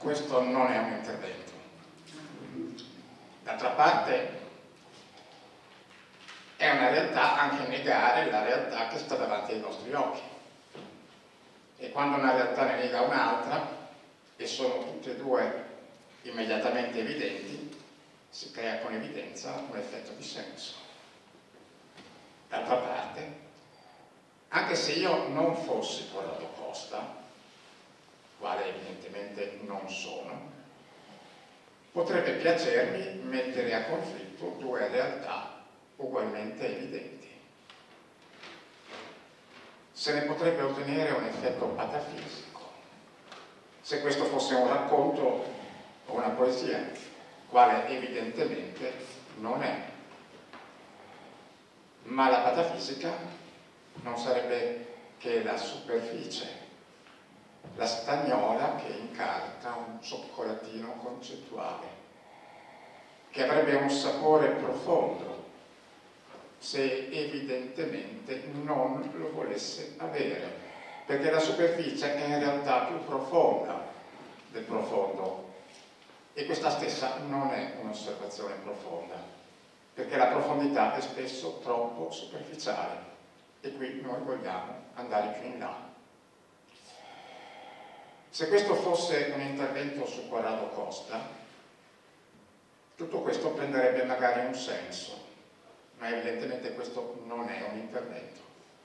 questo non è un intervento. D'altra parte è una realtà anche negare la realtà che sta davanti ai nostri occhi. E quando una realtà ne nega un'altra, e sono tutte e due immediatamente evidenti, si crea con evidenza un effetto di senso. D'altra parte, anche se io non fossi Corrado Costa, quale evidentemente non sono, potrebbe piacermi mettere a conflitto due realtà ugualmente evidenti. Se ne potrebbe ottenere un effetto patafisico, se questo fosse un racconto o una poesia, quale evidentemente non è. Ma la patafisica non sarebbe che la superficie, la stagnola che incarta un cioccolatino concettuale, che avrebbe un sapore profondo se evidentemente non lo volesse avere, perché la superficie è in realtà più profonda del profondo, e questa stessa non è un'osservazione profonda, perché la profondità è spesso troppo superficiale, e qui noi vogliamo andare più in là. Se questo fosse un intervento su Corrado Costa, tutto questo prenderebbe magari un senso, ma evidentemente questo non è un intervento.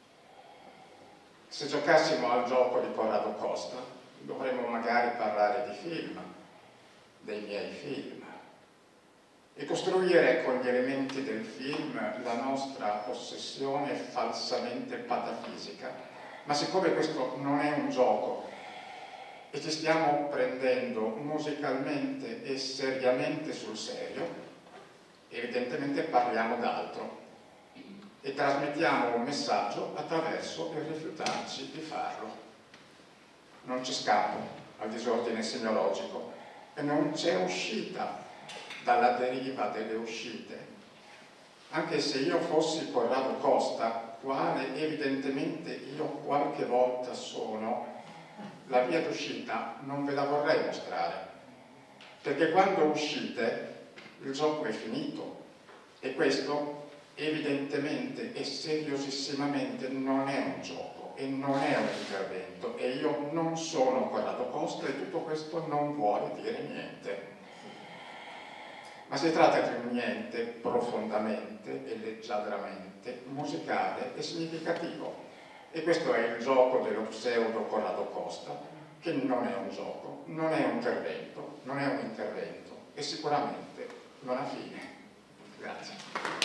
Se giocassimo al gioco di Corrado Costa, dovremmo magari parlare di film, dei miei film, e costruire con gli elementi del film la nostra ossessione falsamente patafisica. Ma siccome questo non è un gioco e ci stiamo prendendo musicalmente e seriamente sul serio, evidentemente parliamo d'altro e trasmettiamo un messaggio attraverso il rifiutarci di farlo. Non ci scappo al disordine semiologico e non c'è uscita dalla deriva delle uscite. Anche se io fossi Corrado Costa, quale evidentemente io qualche volta sono, la via d'uscita non ve la vorrei mostrare, perché quando uscite il gioco è finito, e questo evidentemente e seriosissimamente non è un gioco e non è un intervento, e io non sono Corrado Costa e tutto questo non vuole dire niente. Ma si tratta di un niente profondamente e leggiadramente musicale e significativo. E questo è il gioco dello pseudo Corrado Costa, che non è un gioco, non è un intervento, non è un intervento e sicuramente non ha fine. Grazie.